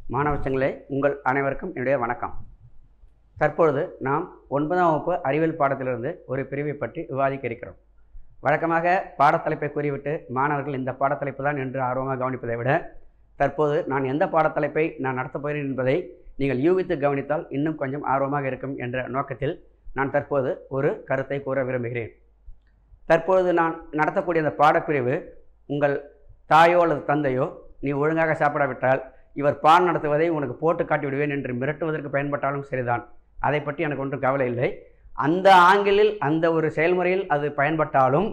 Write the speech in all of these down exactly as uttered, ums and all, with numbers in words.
மாணவர்களே, உங்கள் அனைவருக்கும் என்னுடைய வணக்கம். தற்பொழுது நாம் ஒன்பதாம் வகுப்பு அறிவியல் பாடத்திலிருந்து ஒரு பிரிவை பற்றி விவாதிக்க இருக்கிறோம். வழக்கமாக பாடத்தலைப்பை கூறிவிட்டு மாணவர்கள் இந்த பாடத்தலைப்பு தான் என்று ஆர்வமாக கவனிப்பதை விட, தற்போது நான் எந்த பாடத்தலைப்பை நான் நடத்தப் போகிறேன் என்பதை நீங்கள் யூகித்து கவனித்தால் இன்னும் கொஞ்சம் ஆர்வமாக இருக்கும் என்ற நோக்கத்தில் நான் தற்போது ஒரு கருத்தை கூற விரும்புகிறேன். தற்பொழுது நான் நடத்தக்கூடிய அந்த பாடப்பிரிவு உங்கள் தாயோ அல்லது தந்தையோ நீ ஒழுங்காக சாப்பிடாவிட்டால் இவர் பாடம் நடத்துவதை உனக்கு போட்டு காட்டி விடுவேன் என்று மிரட்டுவதற்கு பயன்பட்டாலும் சரிதான். அதை பற்றி எனக்கு ஒன்றும் கவலை இல்லை. அந்த ஆங்கிலில் அந்த ஒரு செயல்முறையில் அது பயன்பட்டாலும்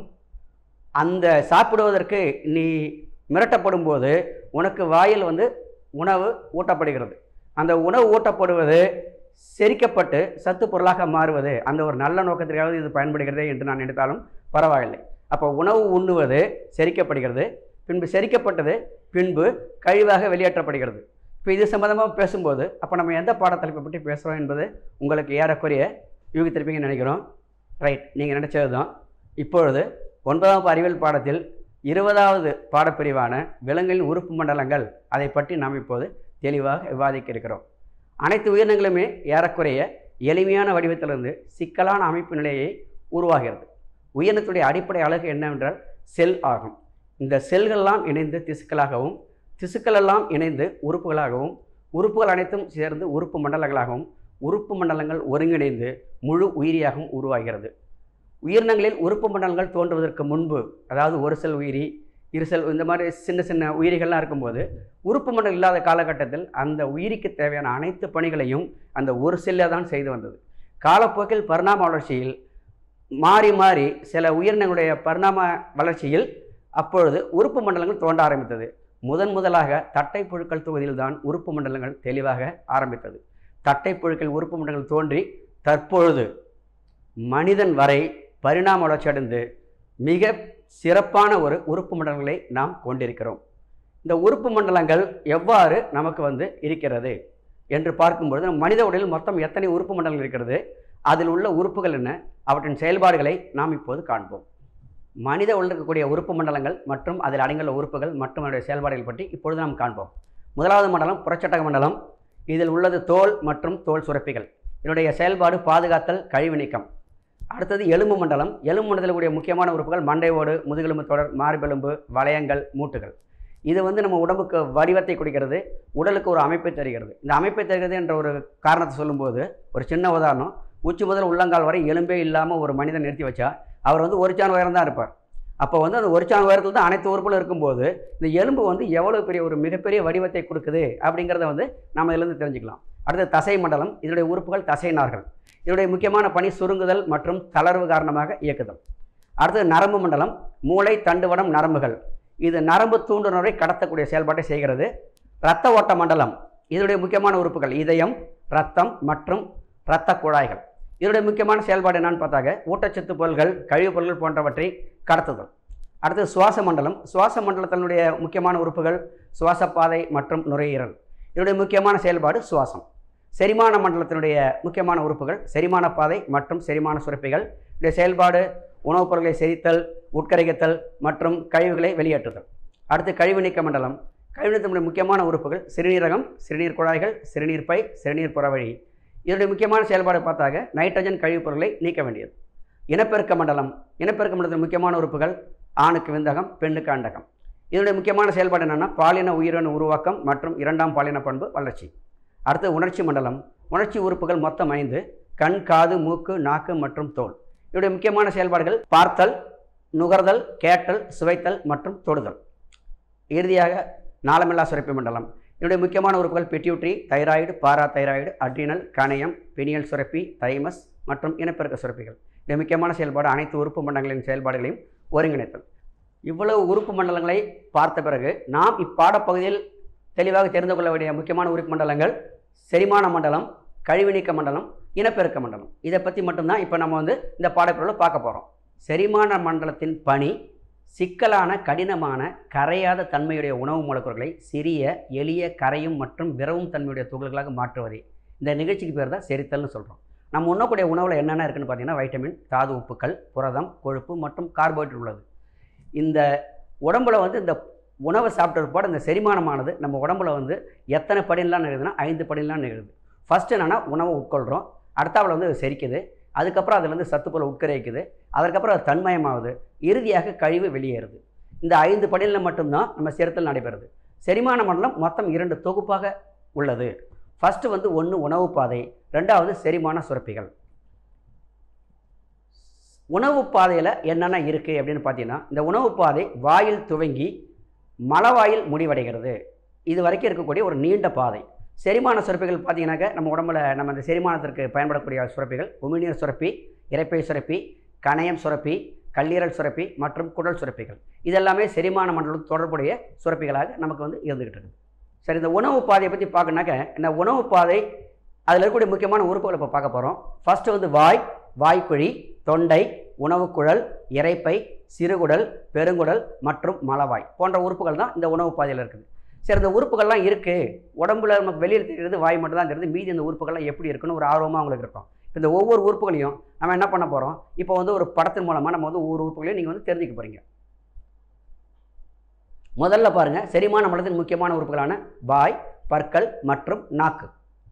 அந்த சாப்பிடுவதற்கு நீ மிரட்டப்படும் போது உனக்கு வாயில் வந்து உணவு ஊட்டப்படுகிறது. அந்த உணவு ஊட்டப்படுவது செரிக்கப்பட்டு சத்து பொருளாக மாறுவது அந்த ஒரு நல்ல நோக்கத்திற்காக இது பயன்படுகிறது என்று நான் நினைத்தாலும் பரவாயில்லை. அப்போ உணவு உண்ணுவது செரிக்கப்படுகிறது, பின்பு செரிக்கப்பட்டது பின்பு கழிவாக வெளியேற்றப்படுகிறது. இப்போ இது சம்பந்தமாக பேசும்போது அப்போ நம்ம எந்த பாடத்தலைப்பை பற்றி பேசுகிறோம் என்பது உங்களுக்கு ஏறக்குறைய யூகித்திருப்பீங்கன்னு நினைக்கிறோம். ரைட், நீங்கள் நினச்சது தான். இப்பொழுது ஒன்பதாம் அறிவியல் பாடத்தில் இருபதாவது பாடப்பிரிவான விலங்குகளின் உறுப்பு மண்டலங்கள் அதை பற்றி நாம் இப்போது தெளிவாக விவாதிக்க இருக்கிறோம். அனைத்து உயிரினங்களுமே ஏறக்குறைய எளிமையான வடிவத்திலிருந்து சிக்கலான அமைப்பு நிலையை உருவாகிறது. உயிரினத்துடைய அடிப்படை அழகு என்னவென்றால் செல் ஆகும். இந்த செல்களெல்லாம் இணைந்து திசுக்களாகவும், திசுக்களெல்லாம் இணைந்து உறுப்புகளாகவும், உறுப்புகள் அனைத்தும் சேர்ந்து உறுப்பு மண்டலங்களாகவும், உறுப்பு மண்டலங்கள் ஒருங்கிணைந்து முழு உயிரியாகவும் உருவாகிறது. உயிரினங்களில் உறுப்பு மண்டலங்கள் தோன்றுவதற்கு முன்பு, அதாவது ஒரு செல் உயிரி, இரு செல், இந்த மாதிரி சின்ன சின்ன உயிரிகள்லாம் இருக்கும்போது உறுப்பு மண்டலம் இல்லாத காலகட்டத்தில் அந்த உயிரிக்கு தேவையான அனைத்து பணிகளையும் அந்த ஒரு செல்லை தான் செய்து வந்தது. காலப்போக்கில் பரிணாம வளர்ச்சியில் மாறி மாறி சில உயிரினங்களுடைய பரிணாம வளர்ச்சியில் அப்பொழுது உறுப்பு மண்டலங்கள் தோன்ற ஆரம்பித்தது. முதன் முதலாக தட்டை புழுக்கள் தொகுதியில்தான் உறுப்பு மண்டலங்கள் தெளிவாக ஆரம்பித்தது. தட்டை புழுக்கள் உறுப்பு மண்டலங்கள் தோன்றி தற்பொழுது மனிதன் வரை பரிணாம வளர்ச்சி அடைந்து மிக சிறப்பான ஒரு உறுப்பு மண்டலங்களை நாம் கொண்டிருக்கிறோம். இந்த உறுப்பு மண்டலங்கள் எவ்வாறு நமக்கு வந்து இருக்கிறது என்று பார்க்கும்பொழுது நம் மனித உடலில் மொத்தம் எத்தனை உறுப்பு மண்டலங்கள் இருக்கிறது, அதில் உள்ள உறுப்புகள் என்ன, அவற்றின் செயல்பாடுகளை நாம் இப்போது காண்போம். மனித உடலில் இருக்கக்கூடிய உறுப்பு மண்டலங்கள் மற்றும் அதில் அடங்கியுள்ள உறுப்புகள் மற்றும் அதனுடைய செயல்பாடுகள் பற்றி இப்பொழுது நாம் காண்போம். முதலாவது மண்டலம் புறச்சட்டக மண்டலம். இதில் உள்ளது தோல் மற்றும் தோல் சுரப்பிகள். இதனுடைய செயல்பாடு பாதுகாத்தல், கழிவு நீக்கம். அடுத்தது எலும்பு மண்டலம். எலும்பு மண்டலத்தில் கூடிய முக்கியமான உறுப்புகள் மண்டை ஓடு, முதுகெலும்பு தொடர், மார்பெலும்பு, வளையங்கள், மூட்டுகள். இது வந்து நம்ம உடம்புக்கு வடிவத்தை கொடுக்கிறது, உடலுக்கு ஒரு அமைப்பை தருகிறது. இந்த அமைப்பை தருகிறது என்ற ஒரு காரணத்தை சொல்லும்போது ஒரு சின்ன உதாரணம், உச்சி முதல் உள்ளங்கால் வரை எலும்பே இல்லாமல் ஒரு மனிதன் நிறுத்தி வச்சா அவர் வந்து ஒரு சான் உயரம் தான் இருப்பார். அப்போ வந்து அந்த ஒரு சான் உயரத்தில் தான் அனைத்து உறுப்புகளும் இருக்கும்போது இந்த எலும்பு வந்து எவ்வளோ பெரிய ஒரு மிகப்பெரிய வடிவத்தை கொடுக்குது அப்படிங்கிறத வந்து நம்ம இதிலிருந்து தெரிஞ்சுக்கலாம். அடுத்து தசை மண்டலம். இதனுடைய உறுப்புகள் தசை நார்கள். இதனுடைய முக்கியமான பணி சுருங்குதல் மற்றும் தளர்வு காரணமாக இயக்குதல். அடுத்தது நரம்பு மண்டலம். மூளை, தண்டுவடம், நரம்புகள். இது நரம்பு தூண்டுணர்வை கடத்தக்கூடிய செயல்பாட்டை செய்கிறது. இரத்த ஓட்ட மண்டலம். இதனுடைய முக்கியமான உறுப்புகள் இதயம், இரத்தம் மற்றும் இரத்த குழாய்கள். இதனுடைய முக்கியமான செயல்பாடு என்னன்னு பார்த்தாங்க ஊட்டச்சத்து பொருள்கள், கழிவுப் பொருள்கள் போன்றவற்றை கடத்துதல். அடுத்து சுவாச மண்டலம். சுவாச மண்டலத்தினுடைய முக்கியமான உறுப்புகள் சுவாசப்பாதை மற்றும் நுரையீரல். இதனுடைய முக்கியமான செயல்பாடு சுவாசம். செரிமான மண்டலத்தினுடைய முக்கியமான உறுப்புகள் செரிமான பாதை மற்றும் செரிமான சுரப்பிகள். இதனுடைய செயல்பாடு உணவுப் பொருட்களை செரித்தல், உட்கரைத்தல் மற்றும் கழிவுகளை வெளியேற்றுதல். அடுத்து கழிவு நீக்க மண்டலம். கழிவு நீக்கத்தினுடைய முக்கியமான உறுப்புகள் சிறுநீரகம், சிறுநீர் குழாய்கள், சிறுநீர் பை, சிறுநீர் புறவழி. இதனுடைய முக்கியமான செயல்பாடு பார்த்தாங்க நைட்ரஜன் கழிவுப் பொருட்களை நீக்க வேண்டியது. இனப்பெருக்க மண்டலம். இனப்பெருக்க மண்டலத்தின் முக்கியமான உறுப்புகள் ஆணுக்கு விந்தகம், பெண்ணுக்கு அண்டகம். இதனுடைய முக்கியமான செயல்பாடு என்னென்னா பாலின உயிரணு உருவாக்கம் மற்றும் இரண்டாம் பாலின பண்பு வளர்ச்சி. அடுத்து உணர்ச்சி மண்டலம். உணர்ச்சி உறுப்புகள் மொத்தம் ஐந்து: கண், காது, மூக்கு, நாக்கு மற்றும் தோல். இதனுடைய முக்கியமான செயல்பாடுகள் பார்த்தல், நுகர்தல், கேட்டல், சுவைத்தல் மற்றும் தொடுதல். இறுதியாக நாளமில்லா சுரப்பி மண்டலம். இதனுடைய முக்கியமான உறுப்புகள் pituitary, thyroid, para thyroid, adrenal, கணையம், பினியல் சுரப்பி, தைமஸ் மற்றும் இனப்பெருக்க சுரப்பிகள். இந்த முக்கியமான செயல்பாடு அனைத்து உறுப்பு மண்டலங்களின் செயல்பாடுகளையும் ஒருங்கிணைத்தல். இவ்வளவு உறுப்பு மண்டலங்களை பார்த்த பிறகு நாம் இப்பாடப்பகுதியில் தெளிவாக தெரிந்து கொள்ள வேண்டிய முக்கியமான உறுப்பு மண்டலங்கள் செரிமான மண்டலம், கழிவு நீக்க மண்டலம், இனப்பெருக்க மண்டலம். இதை பற்றி மட்டும்தான் இப்போ நம்ம வந்து இந்த பாடப்பிரிவில் பார்க்க போகிறோம். செரிமான மண்டலத்தின் பணி சிக்கலான, கடினமான, கரையாத தன்மையுடைய உணவு மூலக்கூறுகளை சிறிய, எளிய, கரையும் மற்றும் விரவும் தன்மையுடைய துகள்களாக மாற்றுவதே இந்த நிகழ்ச்சிக்கு பேர் தான் செரித்தல்னு சொல்கிறோம். நம்ம உண்ணக்கூடிய உணவில் என்னென்ன இருக்குன்னு பார்த்தீங்கன்னா வைட்டமின், தாது உப்புக்கள், புரதம், கொழுப்பு மற்றும் கார்போஹைட்ரேட் உள்ளது. இந்த உடம்புல வந்து இந்த உணவு சாப்பிட்ட போட இந்த செரிமானமானது நம்ம உடம்புல வந்து எத்தனை படிலாம் நிகழுதுன்னா ஐந்து படிலாம் நிகழுது. ஃபஸ்ட்டு என்னென்னா உணவை உட்கொள்கிறோம், அடுத்தாவில் வந்து அது செரிக்குது, அதுக்கப்புறம் அதுலேருந்து சத்துப்பொருள் உட்கரைக்குது, அதற்கப்புறம் அது தன்மயமாகுது, இறுதியாக கழிவு வெளியேறுது. இந்த ஐந்து படியில் மட்டும்தான் நம்ம செரித்தல் நடைபெறுது. செரிமான மண்டலம் மொத்தம் இரண்டு தொகுப்பாக உள்ளது. ஃபஸ்ட்டு வந்து ஒன்று உணவு பாதை, ரெண்டாவது செரிமான சுரப்பிகள். உணவு பாதையில் என்னென்ன இருக்குது அப்படின்னு பார்த்தீங்கன்னா, இந்த உணவு பாதை வாயில் துவங்கி மலவாயில் முடிவடைகிறது. இது வரைக்கும் இருக்கக்கூடிய ஒரு நீண்ட பாதை. செரிமான சுரப்பிகள் பார்த்தீங்கன்னாக்க நம்ம உடம்புல நம்ம இந்த செரிமானத்திற்கு பயன்படக்கூடிய சுரப்பிகள் உமிழ்நீர் சுரப்பி, இரைப்பை சுரப்பி, கணையம் சுரப்பி, கல்லீரல் சுரப்பி மற்றும் குடல் சுரப்பிகள். இதெல்லாமே செரிமான மண்டலம் தொடர்புடைய சுரப்பிகளாக நமக்கு வந்து இருந்துகிட்டு இருக்குது. சரி, இந்த உணவு பாதையை பற்றி பார்க்கணாக்க இந்த உணவு பாதை அதில் இருக்கக்கூடிய முக்கியமான உறுப்புகளை இப்போ பார்க்க போகிறோம். ஃபஸ்ட்டு வந்து வாய், வாய்க்குழி, தொண்டை, உணவுக்குழல், இரைப்பை, சிறுகுடல், பெருங்குடல் மற்றும் மலவாய் போன்ற உறுப்புகள் தான் இந்த உணவு பாதையில் இருக்குது. சரி, இந்த உறுப்புகள்லாம் இருக்குது, உடம்புல நமக்கு வெளியில் தெரிகிறது வாய் மட்டும் தான் தெரியுது, மீதி இந்த உறுப்புகள்லாம் எப்படி இருக்குன்னு ஒரு ஆர்வமாக அவங்களுக்கு இருக்கும். இந்த ஒவ்வொரு உறுப்புகளையும் நம்ம என்ன பண்ண போகிறோம், இப்போ வந்து ஒரு படத்தின் மூலமாக நம்ம வந்து ஒவ்வொரு உறுப்புகளையும் நீங்கள் வந்து தெரிஞ்சுக்க போகிறீங்க. முதல்ல பாருங்கள், செரிமான மண்டலத்தின் முக்கியமான உறுப்புகளான வாய், பற்கள் மற்றும் நாக்கு.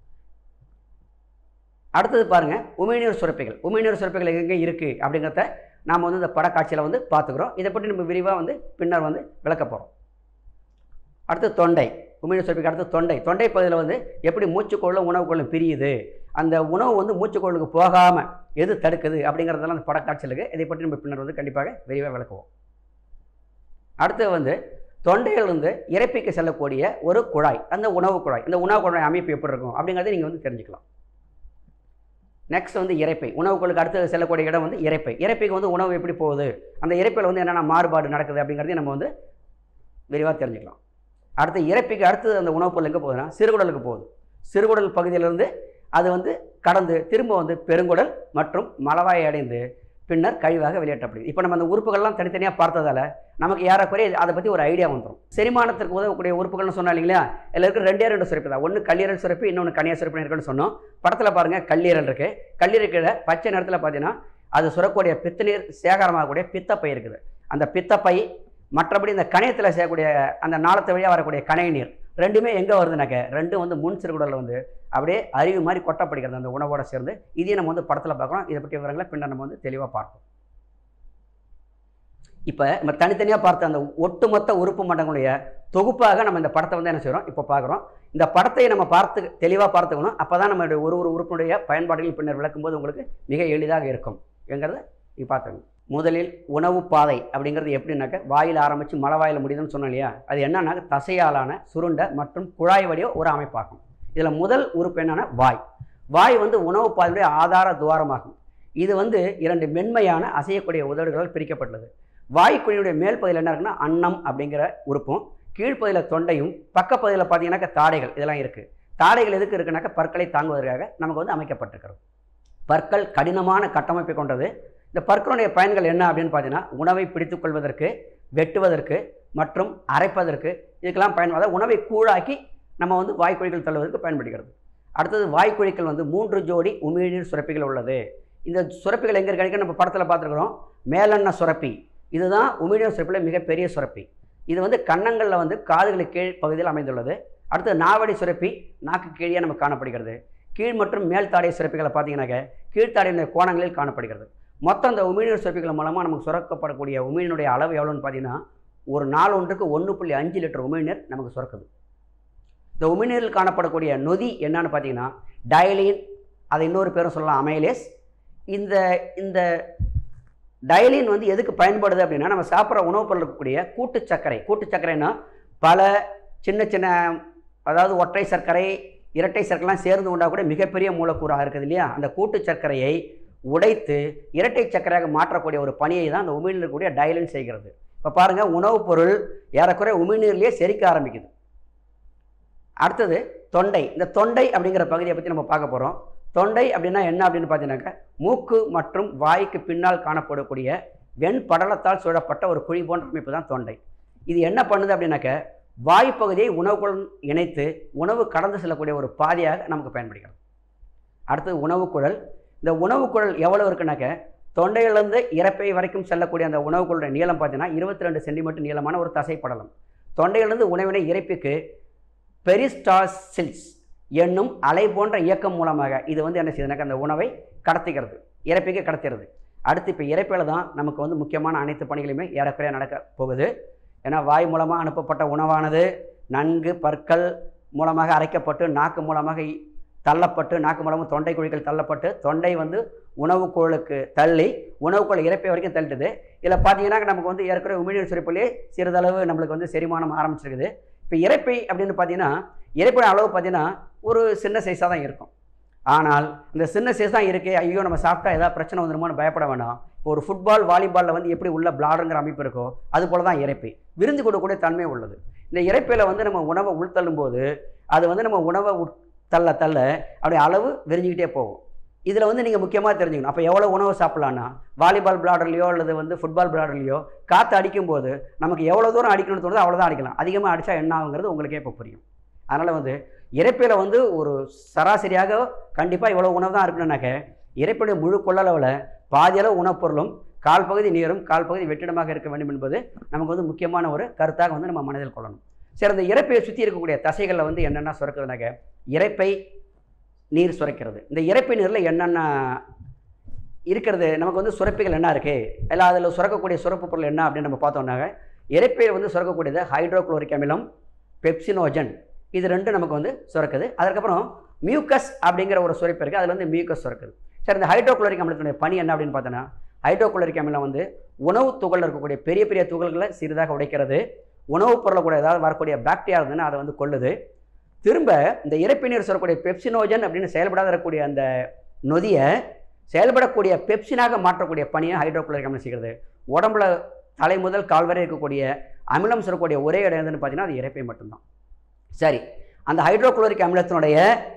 அடுத்தது பாருங்கள் உமிழ்நீர் சுரப்பிகள். உமிழ்நீர் சுரப்பிகள் எங்கே இருக்குது அப்படிங்கிறத நாம் வந்து இந்த படக்காட்சியில் வந்து பார்த்துக்கிறோம். இதை பற்றி நம்ம விரிவாக வந்து பின்னர் வந்து விளக்க போகிறோம். அடுத்து தொண்டை, உமிழ்நீர் சுரப்பிக்கு அடுத்து தொண்டை. தொண்டை பகுதியில் வந்து எப்படி மூச்சுக்கொள்ளும் உணவுக்குள்ளும் பிரியுது, அந்த உணவு வந்து மூச்சுக்கொள்ளுக்கு போகாமல் எது தடுக்குது அப்படிங்கிறதெல்லாம் அந்த படக்காட்சியில் இருக்குது. இதை பற்றி நம்ம பின்னர் வந்து கண்டிப்பாக விரிவாக விளக்குவோம். அடுத்து வந்து தொண்டையிலிருந்து இரைப்பைக்கு செல்லக்கூடிய ஒரு குழாய், அந்த உணவு குழாய். அந்த உணவு குழாய் அமைப்பு எப்படி இருக்கும் அப்படிங்கிறத நீங்கள் வந்து தெரிஞ்சுக்கலாம். நெக்ஸ்ட் வந்து இரைப்பை. உணவுகளுக்கு அடுத்து செல்லக்கூடிய இடம் வந்து இரைப்பை. இரைப்பைக்கு வந்து உணவு எப்படி போகுது, அந்த இரைப்பையில் வந்து என்னென்ன மாறுபாடு நடக்குது அப்படிங்கிறதையும் நம்ம வந்து விரிவாக தெரிஞ்சுக்கலாம். அடுத்து இரைப்பைக்கு அடுத்து அந்த உணவுப் பொருள் எங்கே போகுதுன்னா சிறுகுடலுக்கு போகுது. சிறுகுடல் பகுதியிலிருந்து அது வந்து கடந்து திரும்ப வந்து பெருங்குடல் மற்றும் மலவாயை அடைந்து பின்னர் கழிவாக வெளியேற்றப்படுது. இப்போ நம்ம அந்த உறுப்புகள்லாம் தனித்தனியாக பார்த்ததால நமக்கு ஏறக்குறைய அதை பற்றி ஒரு ஐடியா வந்துடும். செரிமானத்திற்கு உதவக்கூடிய உறுப்புகள்னு சொன்னா இல்லைங்களா, இதில் இருக்கிற ரெண்டே ரெண்டு சுரப்பி தான். ஒன்று கல்லீரல் சுரப்பி, இன்னொன்று கணைய சுரப்பி இருக்குன்னு சொன்னோம். படத்தில் பாருங்கள் கல்லீரல் இருக்குது. கல்லீரல் பச்சை நேரத்தில் பார்த்தீங்கன்னா அது சுரக்கூடிய பித்தநீர் சேகரமாகக்கூடிய பித்தப்பை இருக்குது. அந்த பித்தப்பை மற்றபடி இந்த கணையத்தில் செய்யக்கூடிய அந்த நாளத்தை வழியாக வரக்கூடிய கணை நீர் ரெண்டுமே எங்கே வருதுனாக்க ரெண்டும் வந்து முன் சிறுகுடலில் வந்து அப்படியே அருவி மாதிரி கொட்டப்படுகிறது அந்த உணவோடு சேர்ந்து. இதையும் நம்ம வந்து படத்தில் பார்க்குறோம். இதை பற்றி விவரங்களை பின்னர் நம்ம வந்து தெளிவாக பார்ப்போம். இப்போ நம்ம தனித்தனியாக பார்த்த அந்த ஒட்டுமொத்த உறுப்பு மண்டங்களுடைய தொகுப்பாக நம்ம இந்த படத்தை வந்து என்ன செய்கிறோம் இப்போ பார்க்குறோம். இந்த படத்தை நம்ம பார்த்து தெளிவாக பார்த்துக்கணும். அப்போ தான் நம்மளுடைய ஒரு ஒரு உறுப்பினுடைய பயன்பாடுகள் பின்னர் விளக்கும்போது உங்களுக்கு மிக எளிதாக இருக்கும் என்கிறத நீ பார்த்துக்கணும். முதலில் உணவு பாதை அப்படிங்கிறது எப்படின்னாக்க வாயில் ஆரம்பித்து மலவாயில் முடியுதுன்னு சொன்னோம் இல்லையா, அது என்னன்னாக்க தசையாலான சுருண்ட மற்றும் குழாய் வடிவ ஒரு அமைப்பாகும். இதில் முதல் உறுப்பு என்னன்னா வாய். வாய் வந்து உணவு பாதையுடைய ஆதார துவாரமாகும். இது வந்து இரண்டு மென்மையான அசையக்கூடிய உதடுகளால் பிரிக்கப்பட்டுள்ளது. வாய்க்குழியுடைய மேல் பகுதியில் என்ன இருக்குன்னா அன்னம் அப்படிங்கிற உறுப்பும், கீழ்ப்பகுதியில் தொண்டையும், பக்கப்பகுதியில் பார்த்தீங்கன்னாக்க தாடைகள் இதெல்லாம் இருக்குது. தாடைகள் எதுக்கு இருக்குனாக்க பற்களை தாங்குவதற்காக நமக்கு வந்து அமைக்கப்பட்டிருக்கிறது. பற்கள் கடினமான கட்டமைப்பை கொண்டது. இந்த பற்களுடைய பயன்கள் என்ன அப்படின்னு பார்த்தீங்கன்னா உணவை பிடித்துக் கொள்வதற்கு, வெட்டுவதற்கு மற்றும் அரைப்பதற்கு இதுக்கெல்லாம் பயன், அதாவது உணவை கூழாக்கி நம்ம வந்து வாய்க்குழிகள் தள்ளுவதற்கு பயன்படுகிறது. அடுத்தது வாய்க்குழிகள் வந்து மூன்று ஜோடி உமிழ்நீர் சுரப்பிகள் உள்ளது. இந்த சுரப்பிகள் எங்கே கிடைக்கும் நம்ம படத்தில் பார்த்துருக்குறோம். மேலெண்ண சுரப்பி இதுதான் உமிழ்நீர் சுரப்பியில் மிகப்பெரிய சுரப்பி. இது வந்து கன்னங்களில் வந்து காதுகளுக்கு கீழ் பகுதியில் அமைந்துள்ளது. அடுத்து நாவடி சுரப்பி நாக்கு கீழே நமக்கு காணப்படுகிறது. கீழ் மற்றும் மேல் தாடை சுரப்பிகளை பார்த்தீங்கன்னாக்க கீழ்த்தாடையினுடைய கோணங்களில் காணப்படுகிறது. மொத்தம் இந்த உமிழ்நீர் சுரப்பிகள் மூலமாக நமக்கு சுரக்கப்படக்கூடிய உமிழ்நீருடைய அளவு எவ்வளோன்னு பார்த்தீங்கன்னா ஒரு நாள் ஒன்றுக்கு ஒன்று புள்ளி அஞ்சு லிட்டர் உமிழ்நீர் நமக்கு சுரக்குது. இந்த உமிழ்நீரில் காணப்படக்கூடிய நொதி என்னன்னு பார்த்தீங்கன்னா டயலின், அதை இன்னொரு பேரும் சொல்லலாம் அமைலேஸ். இந்த இந்த டயலின் வந்து எதுக்கு பயன்படுது அப்படின்னா நம்ம சாப்பிட்ற உணவுப் பொருள் இருக்கக்கூடிய கூட்டு சர்க்கரை. கூட்டு சர்க்கரைன்னா பல சின்ன சின்ன, அதாவது ஒற்றை சர்க்கரை இரட்டை சர்க்கரைலாம் சேர்ந்து உண்டாகக்கூடிய மிகப்பெரிய மூலக்கூறாக இருக்குது இல்லையா, அந்த கூட்டு சர்க்கரையை உடைத்து இரட்டை சர்க்கரையாக மாற்றக்கூடிய ஒரு பணியை தான் அந்த உமிழ்நீர் இருக்கக்கூடிய டயலின் செய்கிறது. இப்போ பாருங்கள், உணவுப் பொருள் ஏறக்குறைய உமிழ்நீர்லேயே செரிக்க ஆரம்பிக்குது. அடுத்தது தொண்டை. இந்த தொண்டை அப்படிங்கிற பகுதியை பற்றி நம்ம பார்க்க போகிறோம். தொண்டை அப்படின்னா என்ன அப்படின்னு பார்த்தீங்கன்னாக்கா மூக்கு மற்றும் வாய்க்கு பின்னால் காணப்படக்கூடிய வெண் படலத்தால் சூழப்பட்ட ஒரு குழி போன்ற அமைப்பு தான் தொண்டை. இது என்ன பண்ணுது அப்படின்னாக்க வாய்ப்பகுதியை உணவுக்குடன் இணைத்து உணவு கடந்து செல்லக்கூடிய ஒரு பாதையாக நமக்கு பயன்படுகிறது. அடுத்தது உணவுக்குழல். இந்த உணவுக்குழல் எவ்வளோ இருக்குனாக்க தொண்டையிலிருந்து இரைப்பை வரைக்கும் செல்லக்கூடிய அந்த உணவுக்குழலுடைய நீளம் பார்த்தீங்கன்னா இருபத்தி ரெண்டு சென்டிமீட்டர் நீளமான ஒரு தசைப்படலம். தொண்டையிலிருந்து உணவினை இறைப்பிக்கு பெரிஸ்டால்சிஸ் என்னும் அலை போன்ற இயக்கம் மூலமாக இது வந்து என்ன செய்யுதுனாக்கா அந்த உணவை கடத்துகிறது, இறைப்பிக்கு கடத்துகிறது. அடுத்து இப்போ இறைப்பில் தான் நமக்கு வந்து முக்கியமான அனைத்து பணிகளுமே ஏறக்குறைய நடக்க போகுது. ஏன்னா வாய் மூலமாக அனுப்பப்பட்ட உணவானது நன்கு பற்கள் மூலமாக அரைக்கப்பட்டு நாக்கு மூலமாக தள்ளப்பட்டு நாக்கு மூலமாக தொண்டை குழிகள் தள்ளப்பட்டு தொண்டை வந்து உணவுக்குழலுக்கு தள்ளி உணவுக்குழல் இறைப்பை வரைக்கும் தள்ளிட்டுது. இதில் பார்த்தீங்கன்னா நமக்கு வந்து ஏற்கனவே உமிழ்நீர் சுரப்பிலே சிறிதளவு நம்மளுக்கு வந்து செரிமானம் ஆரம்பிச்சிருக்குது. இப்போ இறைப்பை அப்படின்னு பார்த்தீங்கன்னா இறைப்பை அளவு பார்த்தீங்கன்னா ஒரு சின்ன சைஸாக தான் இருக்கும். ஆனால் இந்த சின்ன சைஸ் தான் இருக்குது, ஐயோ நம்ம சாப்பிட்டா ஏதாவது பிரச்சனை வந்துடுமோன்னு பயப்பட வேண்டாம். இப்போ ஒரு ஃபுட்பால் வாலிபாலில் வந்து எப்படி உள்ள பிளாடருங்கிற அமைப்பு இருக்கோ அது போல தான் இறைப்பை விருந்து கொடுக்கக்கூடிய தன்மை உள்ளது. இந்த இறைப்பையில் வந்து நம்ம உணவை உள்தள்ளும் போது அது வந்து நம்ம உணவை உட் தள்ள தள்ள அப்படி அளவு விரிஞ்சிக்கிட்டே போகும். இதில் வந்து நீங்கள் முக்கியமாக தெரிஞ்சுக்கணும். அப்போ எவ்வளோ உணவு சாப்பிட்லான்னா வாலிபால் பிளாடர்லையோ அல்லது வந்து ஃபுட்பால் பிளாடர்லையோ காற்று அடிக்கும்போது நமக்கு எவ்வளோ தூரம் அடிக்கணும்னு தோணுதோ அவ்வளோதான் அடிக்கலாம். அதிகமாக அடித்தா என்ன ஆகுங்கிறது உங்களுக்கே இப்போ புரியும். அதனால் வந்து இறைப்பையில் வந்து ஒரு சராசரியாக கண்டிப்பாக இவ்வளோ உணவு தான் இருக்கணும்னாக்க இறைப்பையுடைய முழு கொள்ளளவில் பாதியளவு உணவுப் பொருளும் கால் பகுதி நீரும் கால் பகுதி வெற்றிடமாக இருக்க வேண்டும் என்பது நமக்கு வந்து முக்கியமான ஒரு கருத்தாக வந்து நம்ம மனதில் கொள்ளணும். சரி, அந்த இறைப்பையை சுற்றி இருக்கக்கூடிய தசைகளில் வந்து என்னென்ன சுரக்குதுனாக்க இறைப்பை நீர் சுரக்கிறது. இந்த இறைப்பை நீரில் என்னென்ன இருக்கிறது நமக்கு வந்து சுரப்பிகள் என்ன இருக்குது, இல்லை அதில் சுரக்கக்கூடிய சுரப்பு பொருள் என்ன அப்படின்னு நம்ம பார்த்தோம்னாக்க இறைப்பையில் வந்து சுரக்கக்கூடியது ஹைட்ரோக்ளோரிக் அமிலம், பெப்சினோஜன், இது ரெண்டும் நமக்கு வந்து சுரக்குது. அதுக்கப்புறம் மியூக்கஸ் அப்படிங்கிற ஒரு சுரப்பு இருக்குது, அதில் வந்து மியூக்கஸ் சுரக்குது. சரி, இந்த ஹைட்ரோக்ளோரிக் அமிலத்தினுடைய பணி என்ன அப்படின்னு பார்த்தோன்னா ஹைட்ரோக்ளோரிக் அமிலம் வந்து உணவு துகளில் இருக்கக்கூடிய பெரிய பெரிய துகள்களை சிறிதாக உடைக்கிறது. உணவுப் பொருளை கூட ஏதாவது வரக்கூடிய பாக்டீரியா இருந்ததுன்னா அதை வந்து கொள்ளுது. திரும்ப இந்த இறைப்பை நீர் சொல்லக்கூடிய பெப்சினோஜன் அப்படின்னு செயல்படாத இருக்கக்கூடிய அந்த நொதியை செயல்படக்கூடிய பெப்சினாக மாற்றக்கூடிய பணியை ஹைட்ரோக்ளோரிக் அமிலம் செய்கிறது. உடம்புல தலை முதல் கால் வரை இருக்கக்கூடிய அமிலம் சொல்லக்கூடிய ஒரே இடம் எதுன்னு பார்த்தீங்கன்னா அது இறைப்பை மட்டும்தான். சரி, அந்த ஹைட்ரோக்ளோரிக் அமிலத்தினுடைய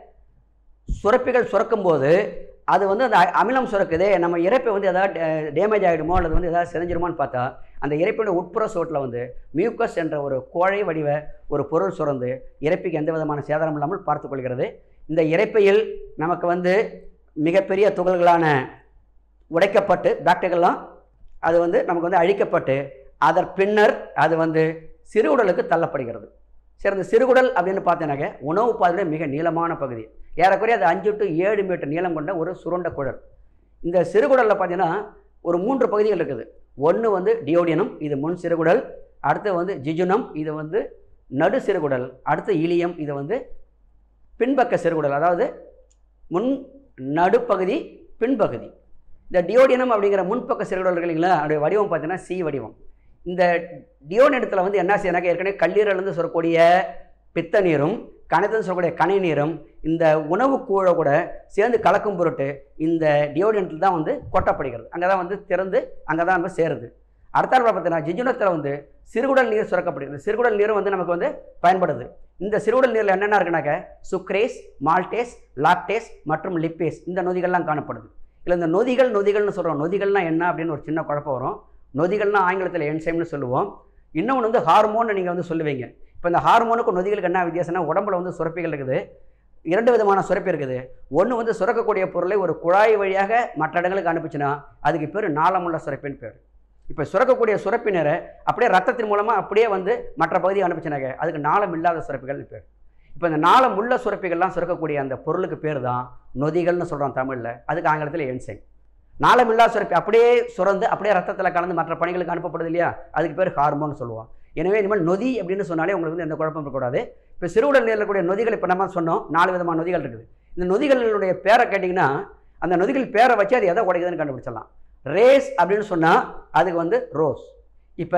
சுரப்பிகள் சுரக்கும் போது அது வந்து அந்த அமிலம் சுரக்குதே, நம்ம இறைப்பை வந்து எதாவது டேமேஜ் ஆகிடுமோ அல்லது வந்து எதாவது செஞ்சிருமோன்னு பார்த்தா அந்த இறைப்பையோட உட்புற சோட்டில் வந்து மியூக்கஸ் என்ற ஒரு கோழை வடிவ ஒரு பொருள் சுரந்து இறைப்பைக்கு எந்த விதமான சேதாரம் இல்லாமல் பார்த்து கொள்கிறது. இந்த இறைப்பையில் நமக்கு வந்து மிகப்பெரிய துகள்களான உடைக்கப்பட்டு பாக்டீரியாலாம் அது வந்து நமக்கு வந்து அழிக்கப்பட்டு அதன் பின்னர் அது வந்து சிறுகுடலுக்கு தள்ளப்படுகிறது. சரி, இந்த சிறுகுடல் அப்படின்னு பார்த்தீங்கன்னாக்க உணவு பாதையுடைய மிக நீளமான பகுதி, ஏறக்குறைய அது அஞ்சு டு ஏழு மீட்டர் நீளம் கொண்ட ஒரு சுருண்ட குழல். இந்த சிறுகுடலில் பார்த்தீங்கன்னா ஒரு மூன்று பகுதிகள் இருக்குது. ஒன்று வந்து டியோடினம், இது முன் சிறுகுடல். அடுத்து வந்து ஜிஜுனம், இது வந்து நடு சிறுகுடல். அடுத்து இலியம், இது வந்து பின்பக்க சிறுகுடல், அதாவது முன் நடுப்பகுதி பின்பகுதி. இந்த டியோடினம் அப்படிங்கிற முன்பக்க சிறுகுடல் இல்லைங்களா, அதோடைய வடிவம் பார்த்தீங்கன்னா சி வடிவம். இந்த டியோடினத்தில் வந்து என்ன செய்யறாங்க, ஏற்கனவே கல்லீரலேருந்து சொல்லக்கூடிய பித்த நீரும் கணைத்து சொல்லக்கூடிய கனை நீரும் இந்த உணவு கூழ கூட சேர்ந்து கலக்கும் பொருட்டு இந்த டியோடினத்தில் தான் வந்து கொட்டப்படுகிறது. அங்கே தான் வந்து திறந்து அங்கே தான் நம்ம சேருது. அடுத்த பார்த்தீங்கன்னா ஜிஜுனத்தில் வந்து சிறுகுடல் நீர் சுரக்கப்படுகிறது. சிறுகுடல் நீரும் வந்து நமக்கு வந்து பயன்படுது. இந்த சிறுகுடல் நீரில் என்னென்ன இருக்குனாக்க சுக்ரேஸ், மால்டேஸ், லாக்டேஸ் மற்றும் லிப்பேஸ், இந்த நொதிகள்லாம் காணப்படுது. இல்லை இந்த நொதிகள் நொதிகள்னு சொல்கிறோம். நொதிகள்னால் என்ன அப்படின்னு ஒரு சின்ன குழப்பம் வரும். நொதிகள்னால் ஆங்கிலத்தில் என்சைம்னு சொல்லுவோம். இன்னொன்று வந்து ஹார்மோன் நீங்கள் வந்து சொல்லுவீங்க. இப்போ இந்த ஹார்மோனுக்கு நொதிகளுக்கு என்ன வித்தியாசம்னா உடம்புல வந்து சுரப்பிகள் இருக்குது, இரண்டு விதமான சுரப்பி இருக்குது. ஒன்று வந்து சுரக்கக்கூடிய பொருளை ஒரு குழாய் வழியாக மற்ற இடங்களுக்கு அனுப்பிச்சுன்னா அதுக்கு பேர் நாளமுள்ள சுரப்பின்னு பேர். இப்போ சுரக்கக்கூடிய சுரப்பினரை அப்படியே ரத்தத்தின் மூலமாக அப்படியே வந்து மற்ற பகுதியை அனுப்பிச்சுனாங்க அதுக்கு நாளம் இல்லாத சுரப்பிகள்னு பேர். இப்போ இந்த நாளம் உள்ள சுரப்பிகள்லாம் சுரக்கக்கூடிய அந்த பொருளுக்கு பேர் தான் நொதிகள்னு சொல்கிறோம் தமிழில், அதுக்கு ஆங்கிலத்தில் என்சைம். நாளம் இல்லாத சுரப்பி அப்படியே சுரந்து அப்படியே ரத்தத்தில் கலந்து மற்ற பணிகளுக்கு அனுப்பப்படுது இல்லையா, அதுக்கு பேர் ஹார்மோன் சொல்லுவோம். எனவே இனிமேல் நொதி அப்படின்னு சொன்னாலே உங்களுக்கு வந்து எந்த குழப்பம் இருக்கக்கூடாது. இப்போ சிறுகுடல் நீரில் இருக்கக்கூடிய நொதிகள் இப்போ நம்ம சொன்னோம் நாலு விதமான நொதிகள் இருக்குது. இந்த நொதிகளுடைய பேரை கேட்டிங்கன்னா அந்த நொதிகள் பேரை வச்சு அது எதை உடைக்குதுன்னு கண்டுபிடிச்சிடலாம். ரேஸ் அப்படின்னு சொன்னால் அதுக்கு வந்து ரோஸ். இப்போ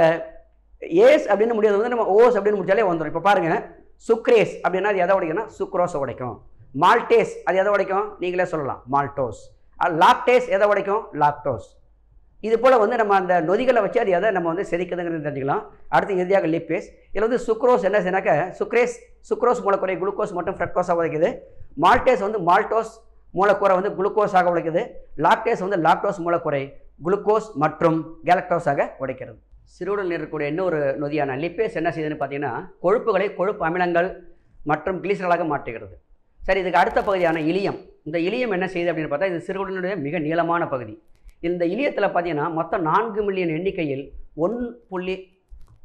ஏஸ் அப்படின்னு முடியாது வந்து நம்ம ஓஸ் அப்படின்னு முடிச்சாலே வந்துடும். இப்போ பாருங்கள், சுக்ரேஸ் அப்படின்னா அது எதை உடைக்கும்னா சுக்ரோஸை உடைக்கும். மால்டேஸ் அது எதை உடைக்கும் நீங்களே சொல்லலாம், மால்டோஸ். லாக்டேஸ் எதை உடைக்கும், லாக்டோஸ். இது போல் வந்து நம்ம அந்த நொதிகளை வச்சு அது எதை நம்ம வந்து செதுக்குதுங்கிறது தெரிஞ்சுக்கலாம். அடுத்து இறுதியாக லிப்பேஸ். இதில் வந்து சுக்ரோஸ் என்ன செய்யனாக்க சுக்ரேஸ் சுக்ரோஸ் மூலக்கூறை குளுக்கோஸ் மற்றும் ஃப்ரக்டோஸாக உடைக்குது. மால்டேஸ் வந்து மால்டோஸ் மூலக்கூறை வந்து குளுக்கோஸாக உடைக்குது. லாக்டேஸ் வந்து லாக்டோஸ் மூலக்கூறை குளுக்கோஸ் மற்றும் கேலக்டோஸாக உடைக்கிறது. சிறுகுடல் நீர் இருக்கக்கூடிய இன்னொரு நொதியான லிப்பேஸ் என்ன செய்யுதுன்னு பார்த்தீங்கன்னா கொழுப்புகளை கொழுப்பு அமிலங்கள் மற்றும் கிளிசரலாக மாற்றுகிறது. சரி, இதுக்கு அடுத்த பகுதியான இலியம். இந்த இலியம் என்ன செய்யுது அப்படின்னு பார்த்தா இது சிறுகுடலுடைய மிக நீளமான பகுதி. இந்த இலியத்தில் பார்த்தீங்கன்னா மொத்தம் நான்கு மில்லியன் எண்ணிக்கையில் ஒன் புள்ளி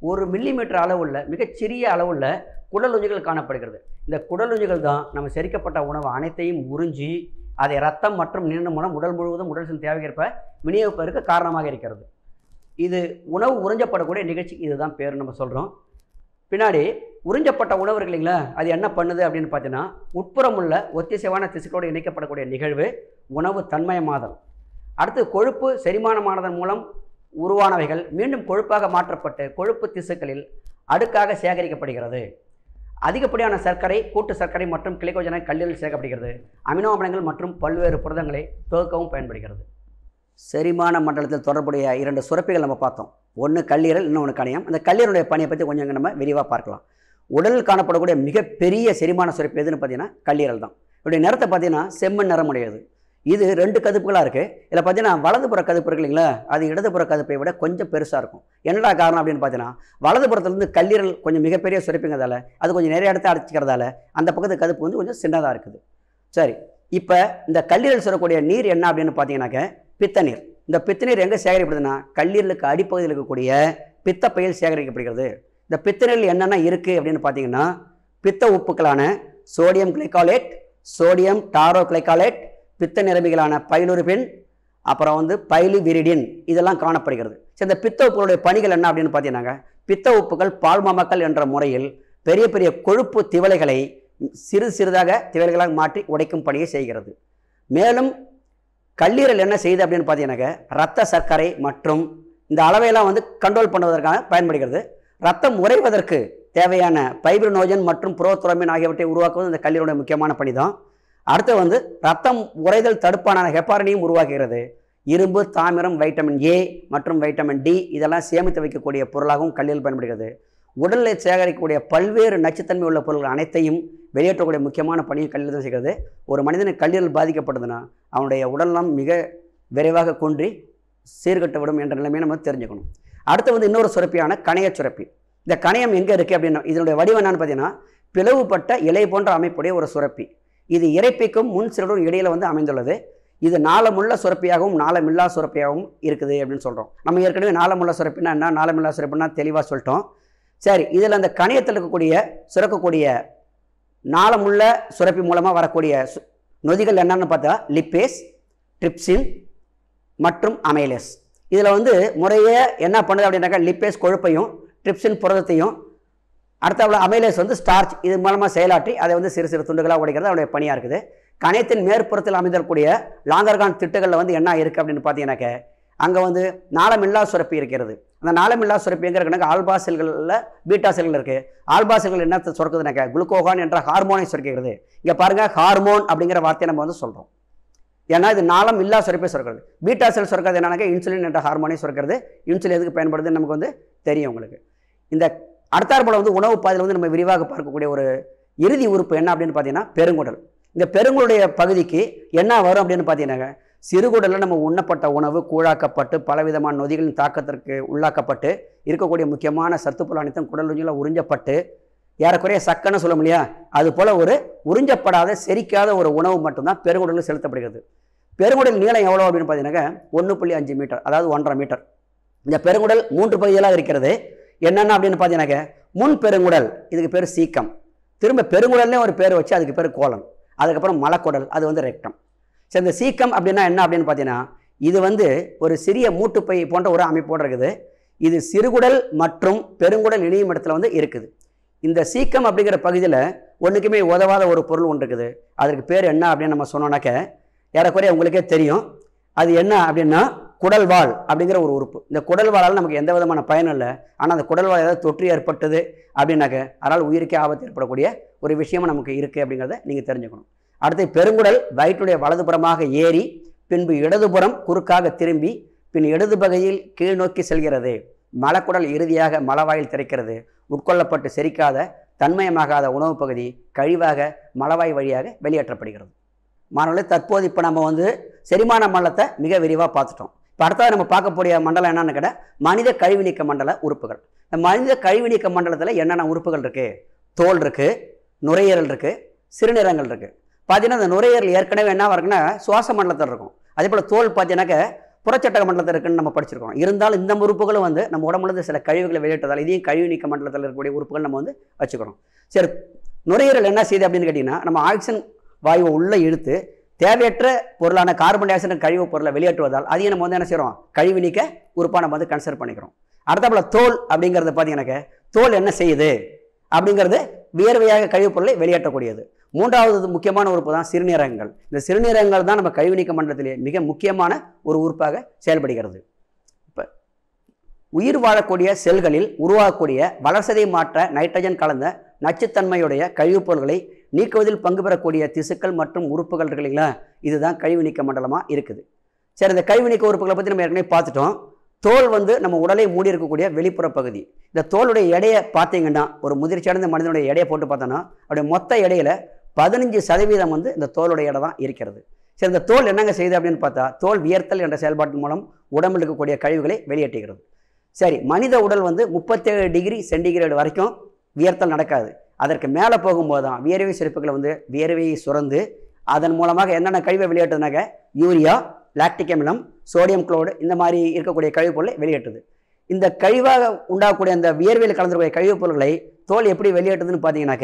ஒரு மில்லிமீட்டர் அளவுள்ள மிகச்சிறிய அளவுள்ள குடலுஞ்சிகள் காணப்படுகிறது. இந்த குடலுஞ்சிகள் தான் நம்ம செரிக்கப்பட்ட உணவு அனைத்தையும் உறிஞ்சி அதை ரத்தம் மற்றும் நீரின் மூலம் உடல் முழுவதும் உடல் செல் தேவைக்கேற்ப விநியோகிப்பதற்கு காரணமாக இருக்கிறது. இது உணவு உறிஞ்சப்படக்கூடிய நிகழ்ச்சி, இதுதான் பேர் நம்ம சொல்கிறோம். பின்னாடி உறிஞ்சப்பட்ட உணவு இருக்கு இல்லைங்களா, அது என்ன பண்ணுது அப்படின்னு பார்த்தீங்கன்னா, உட்புறம் உள்ள ஒத்திசைவான திசுக்களோடு இணைக்கப்படக்கூடிய நிகழ்வு உணவு தன்மயமாதல். அடுத்து கொழுப்பு செரிமானமானதன் மூலம் உருவானவைகள் மீண்டும் கொழுப்பாக மாற்றப்பட்டு கொழுப்பு திசுக்களில் அடுக்காக சேகரிக்கப்படுகிறது. அதிகப்படியான சர்க்கரை, கூட்டு சர்க்கரை மற்றும் கிளைகோஜனை கல்லீரலில் சேர்க்கப்படுகிறது. அமினோ அமிலங்கள் மற்றும் பல்வேறு புரதங்களை துவக்கவும் பயன்படுகிறது. செரிமான மண்டலத்தில் தொடர்புடைய இரண்டு சுரப்பிகள் நம்ம பார்த்தோம். ஒன்று கல்லீரல், இன்னொன்று கணையம். அந்த கல்லீரலுடைய பணியை பற்றி கொஞ்சம் நம்ம விரிவாக பார்க்கலாம். உடலில் காணப்படக்கூடிய மிகப்பெரிய செரிமான சுரப்பி எதுன்னு பார்த்தீங்கன்னா கல்லீரல் தான். இதோடைய நிறத்தை பார்த்தீங்கன்னா செம்மண் நிறமுடையது. இது ரெண்டு கதுப்புகளாக இருக்குது. இதில் பார்த்தீங்கன்னா வலதுபுற கதுப்பு இருக்கு இல்லைங்களா, அது இடதுபுற கதுப்பை விட கொஞ்சம் பெருசாக இருக்கும். என்னடா காரணம் அப்படின்னு பார்த்தீங்கன்னா, வலதுபுறத்துலேருந்து கல்லீரல் கொஞ்சம் மிகப்பெரிய சுரப்பிங்கிறதால அது கொஞ்சம் நிறைய இடத்த அடைச்சிக்கிறதால அந்த பக்கத்து கதுப்பு வந்து கொஞ்சம் சின்னதாக இருக்குது. சரி, இப்போ இந்த கல்லீரல் சுரக்கூடிய நீர் என்ன அப்படின்னு பார்த்தீங்கன்னாக்க பித்த நீர். இந்த பித்த நீர் எங்கே சேகரிக்கப்படுதுன்னா கல்லீரலுக்கு அடிப்பகுதியில் இருக்கக்கூடிய பித்தப்பையில் சேகரிக்கப்படுகிறது. இந்த பித்த நீரில் என்னென்ன இருக்குது அப்படின்னு பார்த்தீங்கன்னா, பித்த உப்புக்களான sodium glycolate, sodium tauro glycolate, பித்த நிரம்பிகளான பைலுரிபின், அப்புறம் வந்து பைலிவிரிடின், இதெல்லாம் காணப்படுகிறது. சரி, இந்த பித்த உப்புகளுடைய பணிகள் என்ன அப்படின்னு பார்த்தீங்கன்னாங்க, பித்த உப்புகள் பால்மாமக்கள் என்ற முறையில் பெரிய பெரிய கொழுப்பு திவலைகளை சிறு சிறிதாக திவலைகளாக மாற்றி உடைக்கும் பணியை செய்கிறது. மேலும் கல்லீரல் என்ன செய்யுது அப்படின்னு பார்த்தீங்கன்னாக்க இரத்த சர்க்கரை மற்றும் இந்த அளவையெல்லாம் வந்து கண்ட்ரோல் பண்ணுவதற்காக பயன்படுகிறது. ரத்தம் உறைவதற்கு தேவையான பைப்ரினோஜன் மற்றும் புரோத்ரோமின் ஆகியவற்றை உருவாக்குவது இந்த கல்லீரலுடைய முக்கியமான பணி தான். அடுத்து வந்து ரத்தம் உறைதல் தடுப்பான ஹெப்பாரினையும் உருவாக்குகிறது. இரும்பு, தாமிரம், வைட்டமின் ஏ மற்றும் வைட்டமின் டி இதெல்லாம் சேமித்து வைக்கக்கூடிய பொருளாகவும் கல்லீரல் பயன்படுகிறது. உடலில் சேகரிக்கக்கூடிய பல்வேறு நச்சுத்தன்மை உள்ள பொருட்கள் அனைத்தையும் வெளியேற்றக்கூடிய முக்கியமான பணியை கல்லீரல் தான் செய்கிறது. ஒரு மனிதனுக்கு கல்லீரல் பாதிக்கப்படுதுன்னா அவனுடைய உடல்நலம் மிக விரைவாக குன்றி சீர்கட்டு விடும் என்ற நிலைமையை நம்ம தெரிஞ்சுக்கணும். அடுத்து வந்து இன்னொரு சுரப்பியான கணைய சுரப்பி. இந்த கணையம் எங்கே இருக்குது அப்படின்னா, இதனுடைய வடிவம் என்னன்னு பார்த்தீங்கன்னா பிளவுபட்ட இலை போன்ற அமைப்புடைய ஒரு சுரப்பி. இது இறைப்பிக்கும் முன் சிறுடும் இடையில வந்து அமைந்துள்ளது. இது நாளமுள்ள சுரப்பியாகவும் நாளமில்லா சுரப்பியாகவும் இருக்குது அப்படின்னு சொல்கிறோம். நம்ம ஏற்கனவே நாளமுள்ள சுரப்பினா என்ன, நாளமில்லா சுரப்பினா தெளிவாக சொல்லிட்டோம். சரி, இதில் அந்த கணையத்தில் இருக்கக்கூடிய சுரக்கக்கூடிய நாளமுள்ள சுரப்பி மூலமாக வரக்கூடிய நொதிகள் என்னன்னு பார்த்தா லிப்பேஸ், ட்ரிப்சின் மற்றும் அமைலேஸ். இதில் வந்து முறையே என்ன பண்ணுது அப்படின்னாக்கா லிப்பேஸ் கொழுப்பையும் ட்ரிப்சின் புரதத்தையும், அடுத்தவள அமைலேஸ் வந்து ஸ்டார்ச், இது மூலமாக செயலாற்றி அதை வந்து சிறு சிறு துண்டுகளாக உடைக்கிறது அவருடைய பணியாக இருக்குது. கணையத்தின் மேற்புறத்தில் அமைந்திருக்கக்கூடிய லாங்கர்கான் திட்டுகளில் வந்து என்ன இருக்குது அப்படின்னு பார்த்தீங்கன்னாக்க அங்கே வந்து நாளமில்லா சுரப்பி இருக்கிறது. அந்த நாளமில்லா சுரப்பி எங்கே இருக்குனாக்கா ஆல்பா செல்களில் பீட்டா செல்கள் இருக்குது. ஆல்பா செல்கள் என்ன சுரக்குதுனாக்கா குளுக்கோகான் என்ற ஹார்மோனை சுரக்கிறது. இங்கே பாருங்கள், ஹார்மோன் அப்படிங்கிற வார்த்தையை நம்ம வந்து சொல்கிறோம். ஏன்னா இது நாளம் இல்லா சுரப்பை சுரக்கிறது. பீட்டா செல் சுரக்கிறது என்னன்னாக்கா இன்சுலின் என்ற ஹார்மோனை சுரக்கிறது. இன்சுலின் எதுக்கு பயன்படுதுன்னு நமக்கு வந்து தெரியும் உங்களுக்கு. இந்த அடுத்தாற்போல வந்து உணவு பாதையில் வந்து நம்ம விரிவாக பார்க்கக்கூடிய ஒரு இறுதி உறுப்பு என்ன அப்படின்னு பார்த்தீங்கன்னா பெருங்குடல். இந்த பெருங்குடைய பகுதிக்கு என்ன வரும் அப்படின்னு பார்த்தீங்கன்னாக்க சிறுகுடலில் நம்ம உண்ணப்பட்ட உணவு கூழாக்கப்பட்டு பலவிதமான நொதிகளின் தாக்கத்திற்கு உள்ளாக்கப்பட்டு இருக்கக்கூடிய முக்கியமான சத்துப்பொருள் அனைத்தும் குடல் உறிஞ்சில் உறிஞ்சப்பட்டு ஏறக்குறைய சக்கன்னு சொல்ல முடியா, அது போல் ஒரு உறிஞ்சப்படாத செரிக்காத ஒரு உணவு மட்டும்தான் பெருங்குடலில் செலுத்தப்படுகிறது. பெருங்குடல் நீளம் எவ்வளோ அப்படின்னு பார்த்தீங்கன்னாக்கா ஒன்று புள்ளி அஞ்சு மீட்டர், அதாவது ஒன்றரை மீட்டர். இந்த பெருங்குடல் மூன்று பகுதிகளாக இருக்கிறது. என்னென்ன அப்படின்னு பார்த்தீங்கன்னாக்க முன் பெருங்குடல், இதுக்கு பேர் சீக்கம். திரும்ப பெருங்குடல்னே ஒரு பேர் வச்சு அதுக்கு பேர் கோலம். அதுக்கப்புறம் மலக்குடல், அது வந்து ரெக்டம். சரி, இந்த சீக்கம் அப்படின்னா என்ன அப்படின்னு பார்த்தீங்கன்னா இது வந்து ஒரு சிறிய மூட்டுப்பை போன்ற ஒரு அமைப்போடு இருக்குது. இது சிறுகுடல் மற்றும் பெருங்குடல் இணையும் இடத்துல வந்து இருக்குது. இந்த சீக்கம் அப்படிங்கிற பகுதியில் ஒன்றுக்குமே உதவாத ஒரு பொருள் ஒன்று இருக்குது. அதற்கு பேர் என்ன அப்படின்னு நம்ம சொன்னோன்னாக்க ஏறக்குறைய உங்களுக்கே தெரியும். அது என்ன அப்படின்னா குடல்வால் அப்படிங்கிற ஒரு உறுப்பு. இந்த குடல்வாலால் நமக்கு எந்த விதமான பயனும் இல்லை. ஆனால் அந்த குடல்வால் ஏதாவது தொற்று ஏற்பட்டது அப்படின்னாக்க அதனால் உயிருக்கே ஆபத்து ஏற்படக்கூடிய ஒரு விஷயமும் நமக்கு இருக்குது அப்படிங்கிறத நீங்கள் தெரிஞ்சுக்கணும். அடுத்து பெருங்குடல் வயிற்றுடைய வலதுபுறமாக ஏறி பின்பு இடதுபுறம் குறுக்காக திரும்பி பின் இடது பகுதியில் கீழ் நோக்கி செல்கிறது. மலக்குடல் இறுதியாக மலவாயில் திறக்கிறது. உட்கொள்ளப்பட்டு செரிக்காத தன்மயமாகாத உணவு பகுதி கழிவாக மலவாய் வழியாக வெளியேற்றப்படுகிறது. மாணவர்களே, தற்போது இப்போ நம்ம வந்து செரிமான மண்டலத்தை மிக விரிவாக பார்த்துட்டோம். இப்போ அடுத்தது நம்ம பார்க்கக்கூடிய மண்டலம் என்னன்னு கேட்டால் மனித கழிவு நீக்க மண்டல உறுப்புகள். இந்த மனித கழிவு நீக்க மண்டலத்தில் என்னென்ன உறுப்புகள் இருக்குது? தோல் இருக்குது, நுரையீரல் இருக்குது, சிறுநீரகங்கள் இருக்குது. பார்த்தீங்கன்னா இந்த நுரையீரல் ஏற்கனவே என்ன இருக்குன்னா சுவாச மண்டலத்தில் இருக்கும். அதே போல் தோல் பார்த்தீங்கன்னாக்க புறச்சட்டக மண்டலத்தில் இருக்குன்னு நம்ம படிச்சிருக்கோம். இருந்தாலும் இந்த உறுப்புகளும் வந்து நம்ம உடம்புல சில கழிவுகளை வெளியிட்டதால் இதையும் கழிவு நீக்க மண்டலத்தில் இருக்கக்கூடிய உறுப்புகள் நம்ம வந்து வச்சுக்கிறோம். சரி, நுரையீரல் என்ன செய்யுது அப்படின்னு கேட்டிங்கன்னா, நம்ம ஆக்சிஜன் வாயுவை உள்ளே இழுத்து தேவையற்ற பொருளான கார்பன் டை ஆக்சைடு கழிவு பொருளை வெளியேற்றுவதால் அதையும் நம்ம வந்து என்ன செய்கிறோம், கழிவு நீக்க உறுப்பாக நம்ம வந்து கன்சிடர் பண்ணிக்கிறோம். அடுத்தப்பல தோல் அப்படிங்கிறது பார்த்தீங்கன்னாக்க, தோல் என்ன செய்யுது அப்படிங்கிறது வியர்வையாக கழிவுப் பொருளை வெளியேற்றக்கூடியது. மூன்றாவது முக்கியமான உறுப்பு தான் சிறுநீரகங்கள். இந்த சிறுநீரகங்கள் தான் நம்ம கழிவு நீக்க மண்டலத்திலே மிக முக்கியமான ஒரு உறுப்பாக செயல்படுகிறது. இப்போ உயிர் வாழக்கூடிய செல்களில் உருவாகக்கூடிய வளர்சிதை மாற்ற நைட்ரஜன் கலந்த நச்சுத்தன்மையுடைய கழிவுப் பொருட்களை நீக்குவதில் பங்கு பெறக்கூடிய திசுக்கள் மற்றும் உறுப்புகள் இருக்குல்லைங்களா, இதுதான் கழிவு நீக்க மண்டலமாக இருக்குது. சரி, இந்த கழிவு நீக்க உறுப்புகளை பற்றி நம்ம ஏற்கனவே பார்த்துட்டோம். தோல் வந்து நம்ம உடலை மூடி இருக்கக்கூடிய வெளிப்புற பகுதி. இந்த தோலுடைய எடையை பார்த்தீங்கன்னா, ஒரு முதிர்ச்சியடைந்த மனிதனுடைய எடையை போட்டு பார்த்தோன்னா அவருடைய மொத்த எடையில் பதினஞ்சு சதவீதம் வந்து இந்த தோலுடைய எடை தான் இருக்கிறது. சரி, இந்த தோல் என்னங்க செய்யுது அப்படின்னு பார்த்தா, தோல் வியர்த்தல் என்ற செயல்பாட்டின் மூலம் உடம்பில் இருக்கக்கூடிய கழிவுகளை வெளியேற்றுகிறது. சரி, மனித உடல் வந்து முப்பத்தேழு டிகிரி சென்டிகிரேடு வரைக்கும் வியர்த்தல் நடக்காது. அதற்கு மேலே போகும்போது தான் வியர்வை சுரப்புகளை வந்து வியர்வையை சுரந்து அதன் மூலமாக என்னென்ன கழிவை வெளியேற்றுதுனாக்க யூரியா, லாக்டிக் அமிலம், சோடியம் குளோரைடு இந்த மாதிரி இருக்கக்கூடிய கழிவுப் பொருளை வெளியேற்றுது. இந்த கழிவாக உண்டாகக்கூடிய அந்த வியர்வையில் கலந்துக்கூடிய கழிவுப் பொருட்களை தோல் எப்படி வெளியேற்றுதுன்னு பார்த்தீங்கன்னாக்க,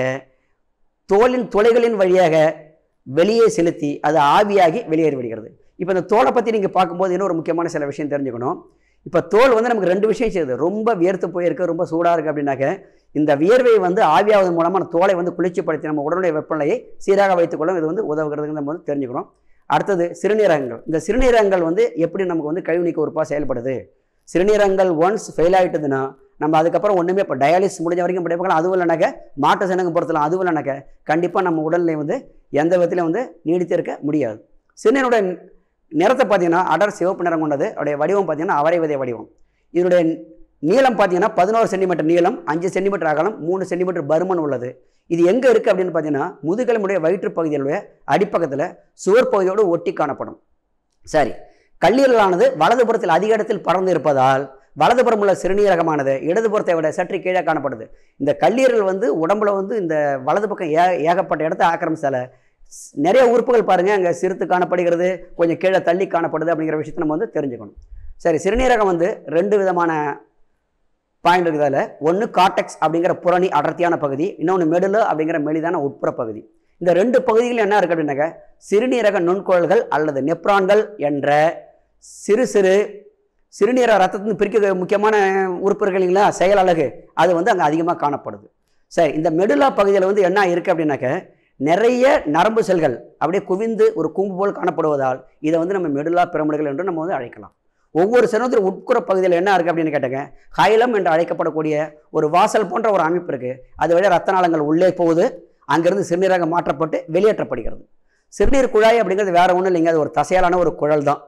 தோலின் துளைகளின் வழியாக வெளியே செலுத்தி அது ஆவியாகி வெளியேறி விடுகிறது. இப்போ இந்த தோலை பற்றி நீங்கள் பார்க்கும்போது இன்னும் ஒரு முக்கியமான சில விஷயம் தெரிஞ்சுக்கணும். இப்போ தோல் வந்து நமக்கு ரெண்டு விஷயம் செய்யுது. ரொம்ப வியர்த்து போயிருக்கு, ரொம்ப சூடாக இருக்குது அப்படின்னாக்க இந்த வியர்வை வந்து ஆவியாவதன் மூலமாக அந்த தோலை வந்து குளிர்ச்சிப்படுத்தி நம்ம உடலுடைய வெப்பநிலையை சீராக வைத்துக்கொள்ளும் இது வந்து உதவுகிறதுன்னு நம்ம வந்து தெரிஞ்சுக்கணும். அடுத்தது சிறுநீரகங்கள். இந்த சிறுநீரகங்கள் வந்து எப்படி நமக்கு வந்து கழிவு நீக்க உறுப்பாக செயல்படுது. சிறுநீரகங்கள் ஒன்ஸ் ஃபெயில் ஆகிட்டதுன்னா நம்ம அதுக்கப்புறம் ஒன்றுமே இப்போ டயாலிசிஸ் முடிஞ்ச வரைக்கும் படிப்பாங்க. அதுவும் இல்லைனாக்க மாட்டு சனங்கம் பொறுத்தலாம். அதுவும் இல்லைனாக்க கண்டிப்பாக நம்ம உடல்நிலை வந்து எந்த விதத்திலையும் வந்து நீடித்து இருக்க முடியாது. சிறுநீருடைய நிறத்தை பார்த்தீங்கன்னா அடர் சிவப்பு நிறம் கொண்டது. அவருடைய வடிவம் பார்த்தீங்கன்னா அவரை விதை வடிவம். இதனுடைய நீளம் பார்த்தீங்கன்னா பதினோரு சென்டிமீட்டர் நீளம், அஞ்சு சென்டிமீட்டர் அகலம், மூணு சென்டிமீட்டர் பருமன் உள்ளது. இது எங்கே இருக்குது அப்படின்னு பார்த்தீங்கன்னா முதுகெலும்புடைய வயிற்று பகுதியிலுடைய அடிப்பக்கத்தில் சுவர் பகுதியோடு ஒட்டி காணப்படும். சரி, கல்லீரலானது வலதுபுறத்தில் அதிக இடத்தில் பறந்து இருப்பதால் வலதுபுறம் உள்ள சிறுநீரகமானது இடதுபுறத்தை விட சற்று கீழே காணப்படுது. இந்த கல்லீரல் வந்து உடம்புல வந்து இந்த வலது பக்கம் ஏ ஏகப்பட்ட இடத்த ஆக்கிரமிச்சால நிறைய உறுப்புகள் பாருங்கள் அங்கே சிறுத்து காணப்படுகிறது, கொஞ்சம் கீழே தள்ளி காணப்படுது அப்படிங்கிற விஷயத்தை நம்ம வந்து தெரிஞ்சுக்கணும். சரி, சிறுநீரகம் வந்து ரெண்டு விதமான பாயிண்ட் இருக்குதால, ஒன்று கார்டெக்ஸ் அப்படிங்கிற புறணி அடர்த்தியான பகுதி, இன்னொன்று மெடுலோ அப்படிங்கிற மெலிதான உட்புற பகுதி. இந்த ரெண்டு பகுதிகள் என்ன இருக்குது அப்படின்னாக்க சிறுநீரக நுண்குழல்கள் அல்லது நெப்ரான்கள் என்ற சிறு சிறு சிறுநீரக ரத்தத்தின் பிரிக்க முக்கியமான உறுப்பு இருக்கு இல்லைங்களா, செயல் அலகு, அது வந்து அங்கே அதிகமாக காணப்படுது. சரி, இந்த மெடுலா பகுதியில் வந்து என்ன இருக்குது அப்படின்னாக்க நிறைய நரம்பு செல்கள் அப்படியே குவிந்து ஒரு கூம்பு போல் காணப்படுவதால் இதை வந்து நம்ம மெடுலா பிரமிடுகள் என்று நம்ம வந்து அழைக்கலாம். ஒவ்வொரு சருமத்தின் உட்புற பகுதியில் என்ன இருக்குது அப்படின்னு கேட்டாங்க, ஹைலம் என்று அழைக்கப்படக்கூடிய ஒரு வாசல் போன்ற ஒரு அமைப்பு இருக்குது. அது வழியாக ரத்த நாளங்கள் உள்ளே போகுது, அங்கிருந்து சிறுநீராக மாற்றப்பட்டு வெளியேற்றப்படுகிறது. சிறுநீர் குழாய் அப்படிங்கிறது வேற ஒன்றும் இல்லைங்க, அது ஒரு தசையாலான ஒரு குழல் தான்.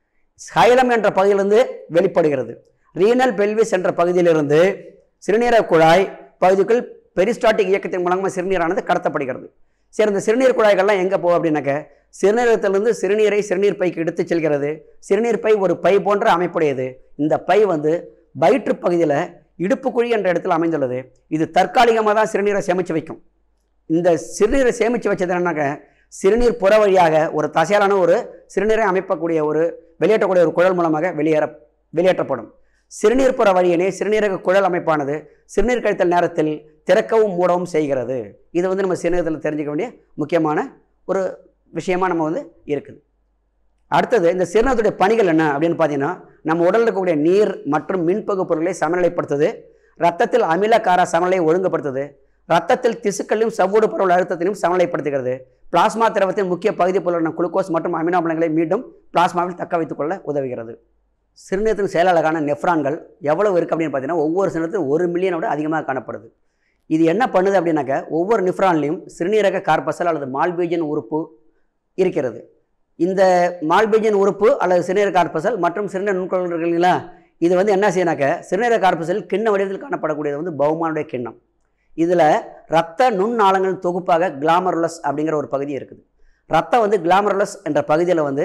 ஹைலம் என்ற பகுதியிலிருந்து வெளிப்படுகிறது. ரீனல் பெல்விஸ் என்ற பகுதியிலிருந்து சிறுநீரக குழாய் பகுதிக்குள் பெரிஸ்டாட்டிக் இயக்கத்தின் மூலமாக சிறுநீரானது கடத்தப்படுகிறது. சரி, இந்த சிறுநீர் குழாய்கள்லாம் எங்கே போகும் அப்படின்னாக்க சிறுநீரகத்திலிருந்து சிறுநீரை சிறுநீர் பைக்கு எடுத்து செல்கிறது. சிறுநீர் பை ஒரு பை போன்ற அமைப்புடையது. இந்த பை வந்து வயிற்று பகுதியில் இடுப்பு குழி என்ற இடத்தில் அமைந்துள்ளது. இது தற்காலிகமாக தான் சிறுநீரை சேமித்து வைக்கும். இந்த சிறுநீரை சேமித்து வச்சது என்னன்னாக்க சிறுநீர் புற வழியாக ஒரு தசையாலான ஒரு சிறுநீரை அமைப்பக்கூடிய ஒரு வெளியேற்றக்கூடிய ஒரு குழல் மூலமாக வெளியேற வெளியேற்றப்படும். சிறுநீர் புற வழியினை சிறுநீரக குழல் அமைப்பானது சிறுநீர் கழித்தல் நேரத்தில் திறக்கவும் மூடவும் செய்கிறது. இது வந்து நம்ம சிறுநீரகத்தில் தெரிஞ்சுக்க வேண்டிய முக்கியமான ஒரு விஷயமா நம்ம வந்து இருக்குது. அடுத்தது இந்த சிறுநீரகத்துடைய பணிகள் என்ன அப்படின்னு பார்த்தீங்கன்னா, நம்ம உடலில் இருக்கக்கூடிய நீர் மற்றும் மின்பகு பொருட்களை சமநிலைப்படுத்துது, ரத்தத்தில் அமில கார சமநிலையை ஒழுங்குபடுத்துது, ரத்தத்தில் திசுக்களையும் சவ்வூடு பொருள் அழுத்தத்தினையும் சமநிலைப்படுத்துகிறது, பிளாஸ்மா திரவத்தின் முக்கிய பகுதி பொருளான குளுக்கோஸ் மற்றும் அமினோ அமிலங்களை மீண்டும் பிளாஸ்மாவில் தக்க வைத்துக் கொள்ள உதவுகிறது. சிறுநீரகத்தின் செயலாளரான நெஃப்ரான்கள் எவ்வளவு இருக்குது அப்படின்னு பார்த்தீங்கன்னா ஒவ்வொரு சிறுநீரகத்தில் ஒரு மில்லியனோட அதிகமாக காணப்படுது. இது என்ன பண்ணுது அப்படின்னாக்க ஒவ்வொரு நிஃப்ரான்லையும் சிறுநீரக கார்பசல் அல்லது மால்பீஜன் உறுப்பு இருக்கிறது. இந்த மால்பீஜன் உறுப்பு அல்லது சிறுநீரக கார்பசல் மற்றும் சிறுநீர் நுண்குழல்கள் இருக்குங்களா, இது வந்து என்ன செய்யணாக்க சிறுநீரக கார்பசல் கிண்ண வடிவத்தில் காணப்படக்கூடியது வந்து பௌமானுடைய கிண்ணம். இதில் ரத்த நுண்ணாளங்கள் தொகுப்பாக கிளாமருலஸ் அப்படிங்கிற ஒரு பகுதி இருக்குது. ரத்தம் வந்து கிளாமருலஸ் என்ற பகுதியில் வந்து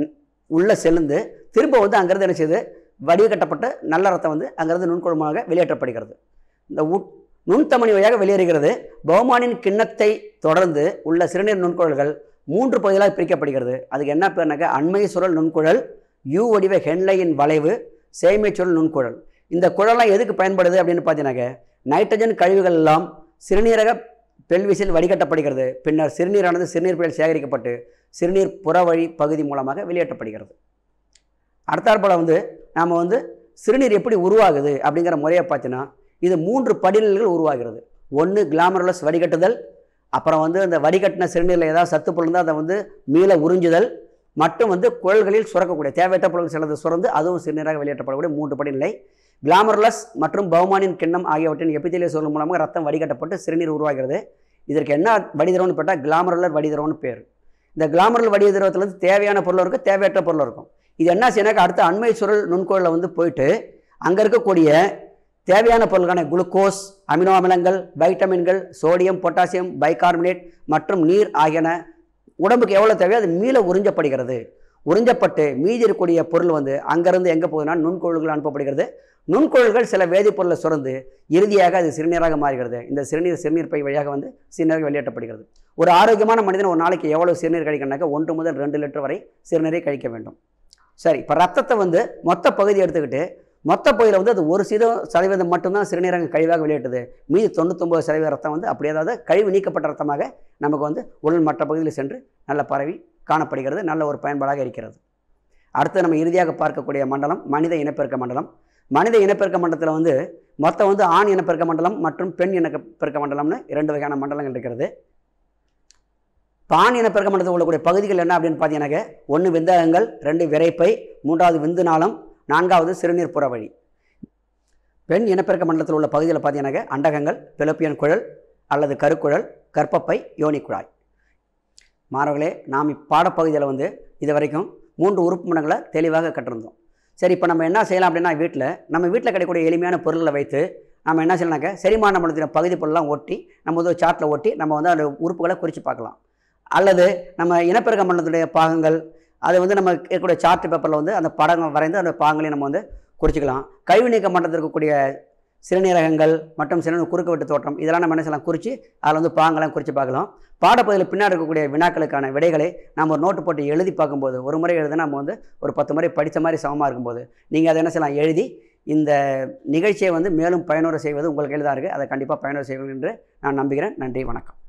உள்ளே செலுந்து திரும்ப வந்து அங்கேருந்து என்ன செய்யுது, வடிகட்டப்பட்ட நல்ல ரத்தம் வந்து அங்கேருந்து நுண்குழமாக வெளியேற்றப்படுகிறது. இந்த உட் நுண்தமனி வழியாக வெளியேறுகிறது. பௌமானின் கிண்ணத்தை தொடர்ந்து உள்ள சிறுநீர் நுண்குழல்கள் மூன்று பகுதிகளாக பிரிக்கப்படுகிறது. அதுக்கு என்ன பேர்னாக்க அண்மை சுரல் நுண்குழல், யூ வடிவ ஹென்லையின் வளைவு சேய்மைச்சொல் நுண்குழல். இந்த குழலாம் எதுக்கு பயன்படுது அப்படின்னு பார்த்தீங்கன்னாக்க நைட்ரஜன் கழிவுகள் எல்லாம் சிறுநீரக பெல்விஸில் வடிகட்டப்படுகிறது. பின்னர் சிறுநீரானது சிறுநீர் பையில் சேகரிக்கப்பட்டு சிறுநீர் புறவழி பகுதி மூலமாக வெளியேற்றப்படுகிறது. அடுத்தாற்போல் வந்து நாம் வந்து சிறுநீர் எப்படி உருவாகுது அப்படிங்கிற முறையை பார்த்தீங்கன்னா இது மூன்று படிநிலைகள் உருவாகிறது. ஒன்று கிளாமருலஸ் வடிகட்டுதல், அப்புறம் வந்து அந்த வடிகட்டின சிறுநீரில் ஏதாவது சத்து பொருள் இருந்தால் அதை வந்து மீள உறிஞ்சுதல், மற்றும் வந்து குழல்களில் சுரக்கக்கூடிய தேவையற்ற பொருள் சிலது சுரந்து அதுவும் சிறுநீராக வெளியேற்றப்படக்கூடிய மூன்று படிநிலை. கிளாமருலஸ் மற்றும் பௌமானின் கிண்ணம் ஆகியவற்றின் எபித்தீலிய சூழல் மூலமாக ரத்தம் வடிகட்டப்பட்டு சிறுநீர் உருவாகிறது. இதற்கு என்ன வடிதிரவம்னு பார்த்தா கிளாமருலர் வடிதிரவம்னு பேர். இந்த கிளாமருலர் வடிதிரவத்திலிருந்து தேவையான பொருள் இருக்கும், தேவையற்ற பொருள் இருக்கும். இது என்ன செய்யணாக்கா அடுத்த அண்மை சுருள் நுண்குழலில் வந்து போயிட்டு அங்கே இருக்கக்கூடிய தேவையான பொருள்கான குளுக்கோஸ், அமினோ அமிலங்கள், வைட்டமின்கள், சோடியம், பொட்டாசியம், பைகார்பனேட் மற்றும் நீர் ஆகியன உடம்புக்கு எவ்வளோ தேவையோ அது மீள உறிஞ்சப்படுகிறது. உறிஞ்சப்பட்டு மீதி இருக்கக்கூடிய பொருள் வந்து அங்கேருந்து எங்கே போகுதுன்னா நுண்குழல்கள் அனுப்பப்படுகிறது. நுண்குழல்கள் சில வேதிப்பொருளை சுரந்து இறுதியாக அது சிறுநீராக மாறுகிறது. இந்த சிறுநீர் சிறுநீர் பை வழியாக வந்து சிறுநீராக வெளியேற்றப்படுகிறது. ஒரு ஆரோக்கியமான மனிதன் ஒரு நாளைக்கு எவ்வளோ சிறுநீர் கழிக்கணும்னாக்க ஒன்று முதல் ரெண்டு லிட்டர் வரை சிறுநீரை கழிக்க வேண்டும். சரி, இப்போ ரத்தத்தை வந்து மொத்த பகுதி எடுத்துக்கிட்டு மொத்த பகுதியில் வந்து அது ஒரு சிறு சதவீதம் மட்டும்தான் சிறுநீரக கழிவாக வெளியேற்றுது. மீதி தொண்ணூத்தொம்பது சதவீத ரத்தம் வந்து அப்படி ஏதாவது கழிவு நீக்கப்பட்ட ரத்தமாக நமக்கு வந்து உடல் மற்ற பகுதியில் சென்று நல்ல பரவி காணப்படுகிறது. நல்ல ஒரு பயன்பாடாக இருக்கிறது. அடுத்து நம்ம இறுதியாக பார்க்கக்கூடிய மண்டலம் மனித இனப்பெருக்க மண்டலம். மனித இனப்பெருக்க மண்டலத்தில் வந்து மொத்தம் வந்து ஆண் இனப்பெருக்க மண்டலம் மற்றும் பெண் இனப்பெருக்க மண்டலம்னு இரண்டு வகையான மண்டலங்கள் இருக்கிறது. ஆண் இனப்பெருக்க மண்டலத்தில் உள்ளக்கூடிய பகுதிகள் என்ன அப்படின்னு பார்த்தீங்கன்னாக்க ஒன்று விந்தகங்கள், ரெண்டு விரைப்பை, மூன்றாவது விந்து நாளம், நான்காவது சிறுநீர் புறவழி. பெண் இனப்பெருக்க மண்டலத்தில் உள்ள பகுதியில் பார்த்தீங்கன்னாக்க அண்டகங்கள், பிலோப்பியன் குழல் அல்லது கருக்குழல், கர்ப்பப்பை, யோனி குழாய். மாணவர்களே, நாம் இப்பாடப்பகுதியில் வந்து இது வரைக்கும் மூன்று உறுப்பு மண்டலங்களை தெளிவாக கற்றிருந்தோம். சரி, இப்போ நம்ம என்ன செய்யலாம் அப்படின்னா வீட்டில் நம்ம வீட்டில் கிடைக்கக்கூடிய எளிமையான பொருட்களை வைத்து நம்ம என்ன செய்யலாம்னாக்க செரிமான மண்டலத்தின் பகுதி பொருள்லாம் ஒட்டி நம்ம வந்து சார்ட்டில் ஒட்டி நம்ம வந்து அந்த உறுப்புகளை குறித்து பார்க்கலாம். அல்லது நம்ம இனப்பெருக்க மண்டலத்துடைய பாகங்கள் அது வந்து நம்ம இருக்கக்கூடிய சார்ட் பேப்பரில் வந்து அந்த படங்கள் வரைந்து அந்த பாகங்களையும் நம்ம வந்து குறிச்சிக்கலாம். கழிவு நீக்க மண்டலத்தில் இருக்கக்கூடிய சிறுநீரகங்கள் மற்றும் சிறுநீர் குறுக்கு வெட்டு தோற்றம் இதெல்லாம் நம்ம என்ன செய்யலாம் குறித்து அதில் வந்து பாகங்களாம் குறித்து பார்க்கலாம். பாடப்பகுதியில் பின்னாடி இருக்கக்கூடிய வினாக்களுக்கான விடைகளை நம்ம ஒரு நோட்டு போட்டு எழுதி பார்க்கும்போது ஒரு முறை எழுதுனா நம்ம வந்து ஒரு பத்து முறை படித்த மாதிரி சமமாக இருக்கும்போது நீங்கள் அதை என்ன செய்யலாம் எழுதி இந்த நிகழ்ச்சியை வந்து மேலும் பயனுற செய்வது உங்களுக்கு எளிதாக இருக்குது. அதை கண்டிப்பாக பயனுற செய்வீர்கள் என்று நான் நம்புகிறேன். நன்றி, வணக்கம்.